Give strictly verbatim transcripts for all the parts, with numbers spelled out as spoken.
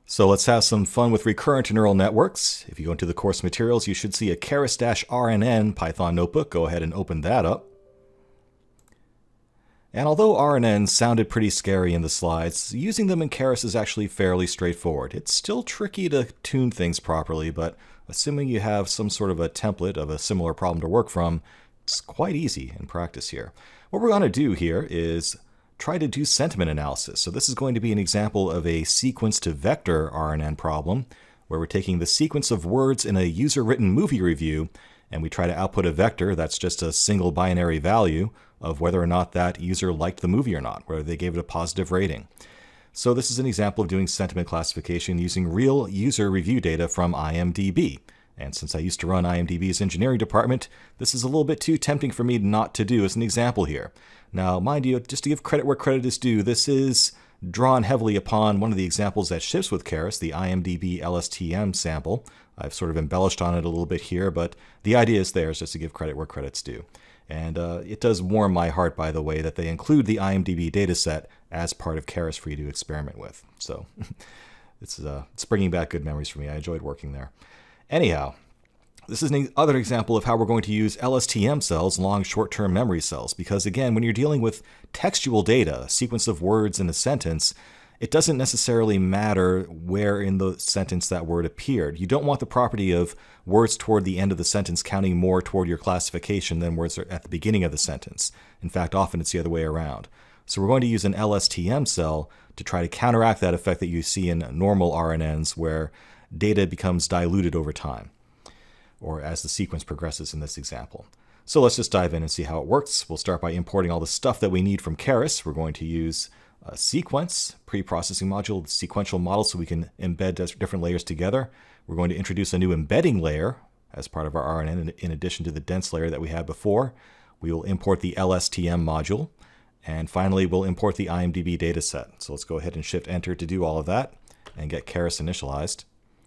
So let's have some fun with recurrent neural networks. If you go into the course materials, you should see a Keras R N N Python notebook. Go ahead and open that up. And although R N Ns sounded pretty scary in the slides, using them in Keras is actually fairly straightforward. It's still tricky to tune things properly, but assuming you have some sort of a template of a similar problem to work from, it's quite easy in practice here. What we're going to do here is try to do sentiment analysis. So this is going to be an example of a sequence to vector R N N problem, where we're taking the sequence of words in a user-written movie review, and we try to output a vector that's just a single binary value of whether or not that user liked the movie or not, whether they gave it a positive rating. So this is an example of doing sentiment classification using real user review data from I M D B. And since I used to run I M D B's engineering department, this is a little bit too tempting for me not to do as an example here. Now, mind you, just to give credit where credit is due, this is drawn heavily upon one of the examples that ships with Keras, the I M D B Lst M Sample. I've sort of embellished on it a little bit here, but the idea is there, is just to give credit where credit's due. And uh, it does warm my heart, by the way, that they include the I M D B dataset as part of Keras for you to experiment with. So it's, uh, it's bringing back good memories for me. I enjoyed working there. Anyhow, this is another example of how we're going to use L S T M cells, long short-term memory cells, because again, when you're dealing with textual data, a sequence of words in a sentence, it doesn't necessarily matter where in the sentence that word appeared. You don't want the property of words toward the end of the sentence counting more toward your classification than words at the beginning of the sentence. In fact, often it's the other way around. So we're going to use an L S T M cell to try to counteract that effect that you see in normal R N Ns where data becomes diluted over time, or as the sequence progresses in this example. So let's just dive in and see how it works. We'll start by importing all the stuff that we need from Keras. We're going to use a sequence, pre-processing module, the sequential model, so we can embed different layers together. We're going to introduce a new embedding layer as part of our R N N in addition to the dense layer that we had before. We will import the L S T M module. And finally, we'll import the I M D B dataset. So let's go ahead and shift enter to do all of that and get Keras initialized.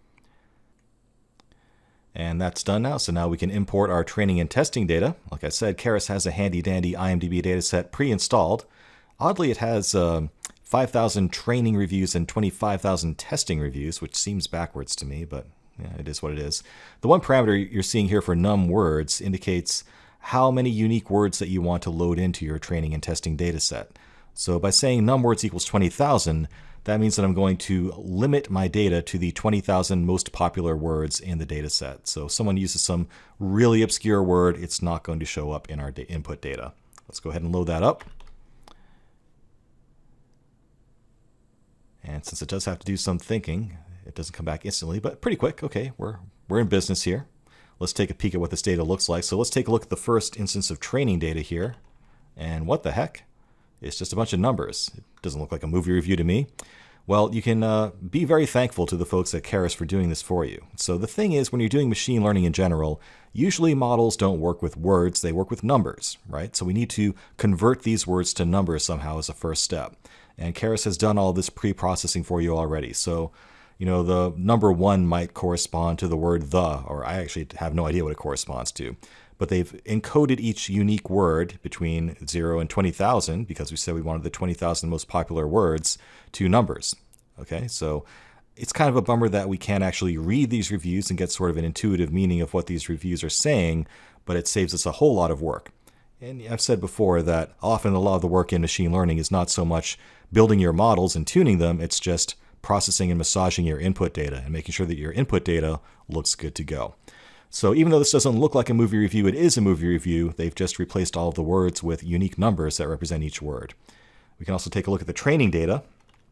And that's done now, so now we can import our training and testing data. Like I said, Keras has a handy-dandy I M D B dataset pre-installed. Oddly, it has uh, five thousand training reviews and twenty-five thousand testing reviews, which seems backwards to me, but yeah, it is what it is. The one parameter you're seeing here for num words indicates how many unique words that you want to load into your training and testing dataset. So by saying num words equals twenty thousand, that means that I'm going to limit my data to the twenty thousand most popular words in the data set. So if someone uses some really obscure word, it's not going to show up in our input data. Let's go ahead and load that up. And since it does have to do some thinking, it doesn't come back instantly, but pretty quick. Okay, we're, we're in business here. Let's take a peek at what this data looks like. So let's take a look at the first instance of training data here. And what the heck? It's just a bunch of numbers. It doesn't look like a movie review to me. Well, you can uh, be very thankful to the folks at Keras for doing this for you. So the thing is, when you're doing machine learning in general, usually models don't work with words, they work with numbers, right? So we need to convert these words to numbers somehow as a first step. And Keras has done all this pre-processing for you already. So, you know, the number one might correspond to the word the, or I actually have no idea what it corresponds to. But they've encoded each unique word between zero and twenty thousand, because we said we wanted the twenty thousand most popular words, to numbers. Okay, so it's kind of a bummer that we can't actually read these reviews and get sort of an intuitive meaning of what these reviews are saying, but it saves us a whole lot of work. And I've said before that often a lot of the work in machine learning is not so much building your models and tuning them, it's just processing and massaging your input data and making sure that your input data looks good to go. So even though this doesn't look like a movie review, it is a movie review. They've just replaced all of the words with unique numbers that represent each word. We can also take a look at the training data.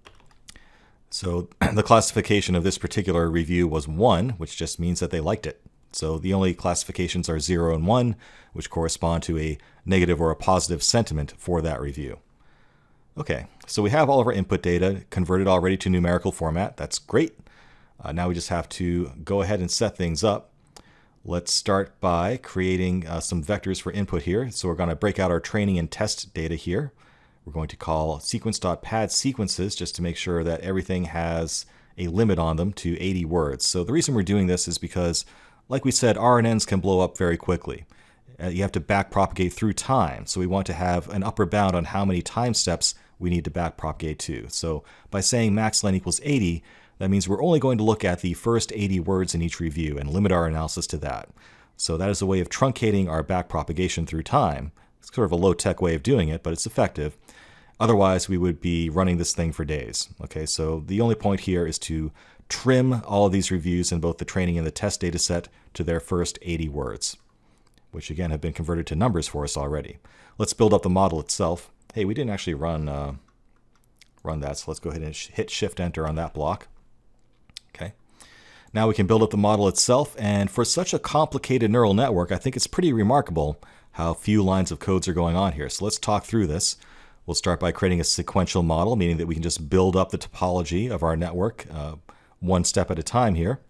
So the classification of this particular review was one, which just means that they liked it. So the only classifications are zero and one, which correspond to a negative or a positive sentiment for that review. Okay, so we have all of our input data converted already to numerical format. That's great. Uh, now we just have to go ahead and set things up. Let's start by creating uh, some vectors for input here. So we're going to break out our training and test data here. We're going to call sequence.pad sequences just to make sure that everything has a limit on them to eighty words. So the reason we're doing this is because, like we said, R N Ns can blow up very quickly. Uh, you have to back propagate through time. So we want to have an upper bound on how many time steps we need to back propagate to. So by saying max length equals eighty, That means we're only going to look at the first eighty words in each review and limit our analysis to that. So that is a way of truncating our backpropagation through time. It's sort of a low-tech way of doing it, but it's effective. Otherwise, we would be running this thing for days. Okay, so the only point here is to trim all of these reviews in both the training and the test data set to their first eighty words, which again have been converted to numbers for us already. Let's build up the model itself. Hey, we didn't actually run, uh, run that, so let's go ahead and hit Shift-Enter on that block. Okay. Now we can build up the model itself, and for such a complicated neural network, I think it's pretty remarkable how few lines of codes are going on here. So let's talk through this. We'll start by creating a sequential model, meaning that we can just build up the topology of our network uh, one step at a time here.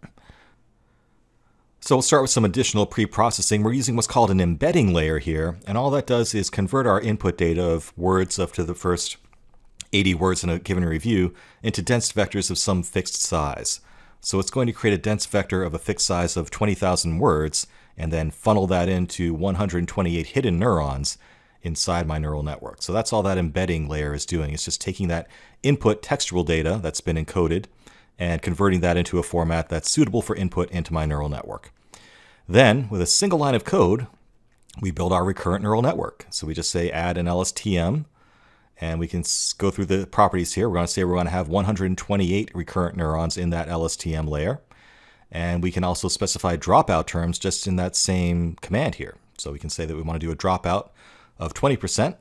So we'll start with some additional pre-processing. We're using what's called an embedding layer here, and all that does is convert our input data of words up to the first eighty words in a given review into dense vectors of some fixed size. So it's going to create a dense vector of a fixed size of twenty thousand words and then funnel that into one hundred twenty-eight hidden neurons inside my neural network. So that's all that embedding layer is doing. It's just taking that input textual data that's been encoded and converting that into a format that's suitable for input into my neural network. Then, with a single line of code, we build our recurrent neural network. So we just say add an L S T M, and we can go through the properties here. We're going to say we're going to have one hundred twenty-eight recurrent neurons in that L S T M layer. And we can also specify dropout terms just in that same command here. So we can say that we want to do a dropout of twenty percent.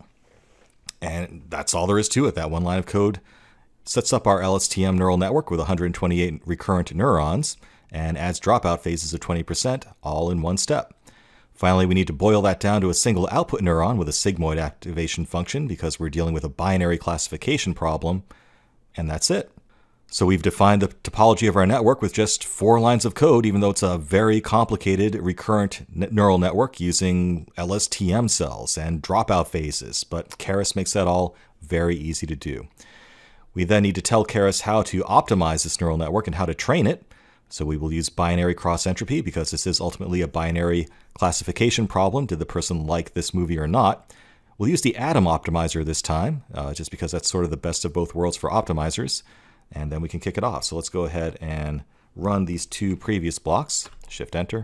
And that's all there is to it. That one line of code sets up our L S T M neural network with one hundred twenty-eight recurrent neurons and adds dropout phases of twenty percent all in one step. Finally, we need to boil that down to a single output neuron with a sigmoid activation function because we're dealing with a binary classification problem, and that's it. So we've defined the topology of our network with just four lines of code, even though it's a very complicated recurrent neural network using L S T M cells and dropout phases, but Keras makes that all very easy to do. We then need to tell Keras how to optimize this neural network and how to train it. So we will use binary cross-entropy because this is ultimately a binary classification problem. Did the person like this movie or not? We'll use the atom optimizer this time, uh, just because that's sort of the best of both worlds for optimizers. And then we can kick it off. So let's go ahead and run these two previous blocks. Shift-Enter.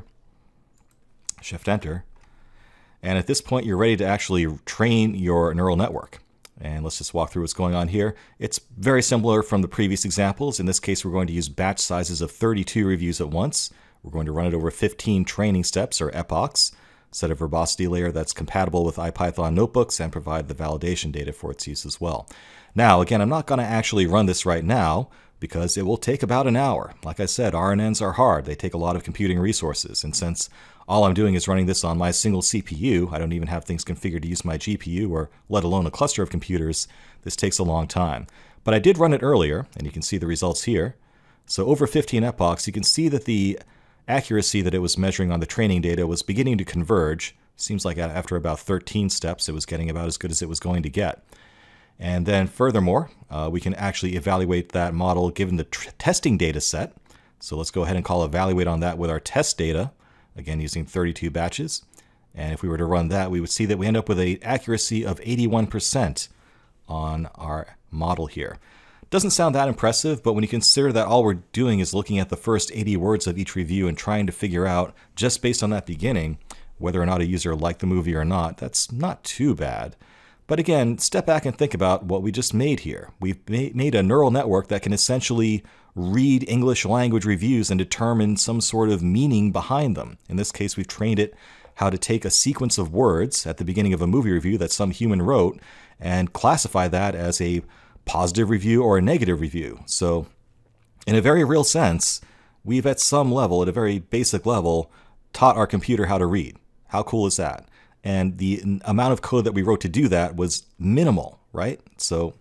Shift-Enter. And at this point, you're ready to actually train your neural network. And let's just walk through what's going on here. It's very similar from the previous examples. In this case, we're going to use batch sizes of thirty-two reviews at once. We're going to run it over fifteen training steps, or epochs, set a verbosity layer that's compatible with IPython notebooks, and provide the validation data for its use as well. Now, again, I'm not going to actually run this right now because it will take about an hour. Like I said, R N Ns are hard. They take a lot of computing resources. And since all I'm doing is running this on my single C P U, I don't even have things configured to use my G P U or let alone a cluster of computers, this takes a long time. But I did run it earlier, and you can see the results here. So over fifteen epochs, you can see that the accuracy that it was measuring on the training data was beginning to converge. Seems like after about thirteen steps, it was getting about as good as it was going to get. And then furthermore, uh, we can actually evaluate that model given the testing data set. So let's go ahead and call evaluate on that with our test data, again using thirty-two batches. And if we were to run that, we would see that we end up with an accuracy of eighty-one percent on our model here. Doesn't sound that impressive, but when you consider that all we're doing is looking at the first eighty words of each review and trying to figure out, just based on that beginning, whether or not a user liked the movie or not, that's not too bad. But again, step back and think about what we just made here. We've made a neural network that can essentially read English language reviews and determine some sort of meaning behind them. In this case, we've trained it how to take a sequence of words at the beginning of a movie review that some human wrote and classify that as a positive review or a negative review. So in a very real sense, we've at some level, at a very basic level, taught our computer how to read. How cool is that? And the amount of code that we wrote to do that was minimal, right? So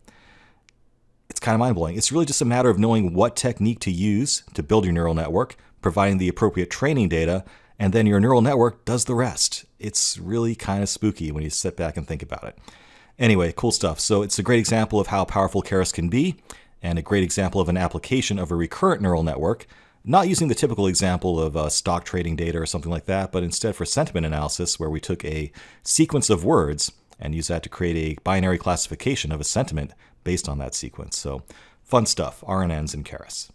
it's kind of mind-blowing. It's really just a matter of knowing what technique to use to build your neural network, providing the appropriate training data, and then your neural network does the rest. It's really kind of spooky when you sit back and think about it. Anyway, cool stuff. So it's a great example of how powerful Keras can be, and a great example of an application of a recurrent neural network, not using the typical example of uh, stock trading data or something like that, but instead for sentiment analysis, where we took a sequence of words and used that to create a binary classification of a sentiment based on that sequence. So fun stuff, R N Ns and Keras.